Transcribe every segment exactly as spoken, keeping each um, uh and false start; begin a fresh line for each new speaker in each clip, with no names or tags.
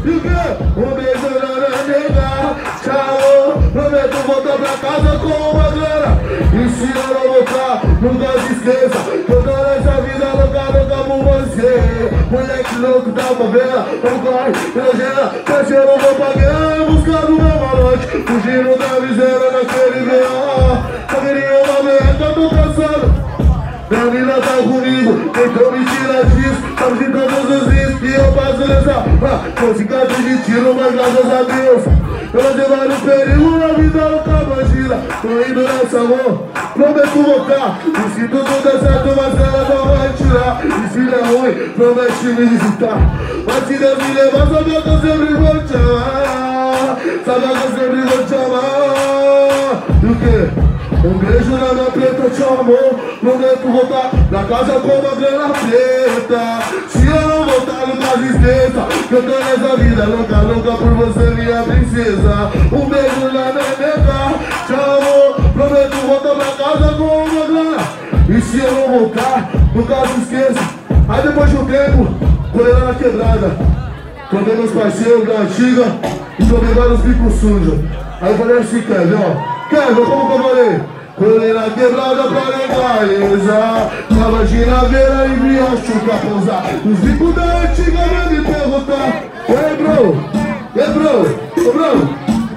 E o quê? Um beijo na nega. Tchau, prometo voltar pra casa com uma grana. E se eu não voltar, nunca se esqueça que eu tô nessa vida louca, louca por você. Moleque louco da favela, não corre, imagina, se eu não vou pra guerra em busca do meu malote, fugindo da miséria naquele B O. Só queria uma merda, tô cansado. Minha mina tá comigo, tentou me tirar disso, sabe de todos os riscos que eu passo nessa ah, com cicatriz de tiro, mas graças a Deus eu passei vários perigos na vida louca, imagina. Tô indo nessa mão, prometo voltar. E se tudo der certo, mas ela não vai tirar. E se der ruim, promete me visitar. Mas se Deus me levar, sabe que eu sempre vou te amar. Sabe que eu sempre vou te amar. E o quê? Um beijo na minha preta, te amo. Prometo voltar pra casa com uma grana preta. Se eu não voltar, nunca se esqueça que eu tô nessa vida louca, louca por você, minha princesa. Um beijo na minha nega, te amo. Prometo voltar pra casa com uma grana. E se eu não voltar, nunca se esqueça. Aí depois de um tempo, colei lá na quebrada, tomei meus parceiros da antiga e tomei vários bicos sujos. Aí eu falei assim, Kevin, ó, Kevin, como que eu falei? Colei na quebrada pra legalizar. Tava de naveira e me acho pra pousar. Os bicos da antiga vêm me perguntar: ei, bro, ei, bro, ô, bro,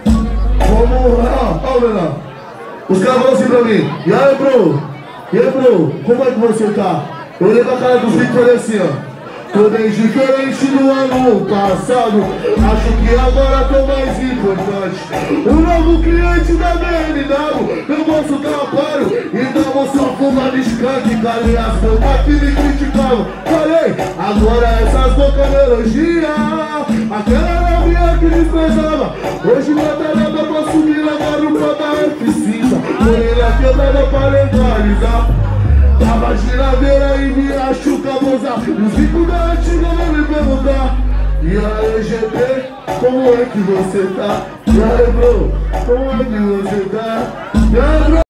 como, ó, ó, menor. Os caras falam assim pra mim: e aí, bro, e aí, bro, como é que você tá? Eu olhei pra cara dos bicos e falei assim, ó: tô bem diferente do ano passado. Acho que agora tô mais importante. O novo cliente da B M W, meu moço tá paro. Então você fuma de skunk. Calei as bocas que me criticavam. Falei, agora essas bocas me elogiam. Aquela era minha que desprezava. Hoje não tá nada pra subir na garupa da F cinco. Porém na quebrada pra legalizar. Tava de naveira e me acho cabosa. Os ricos da antiga vão me perguntar: e aí, G P, como é que você tá? E aí, bro, como é que você tá? E aí, bro?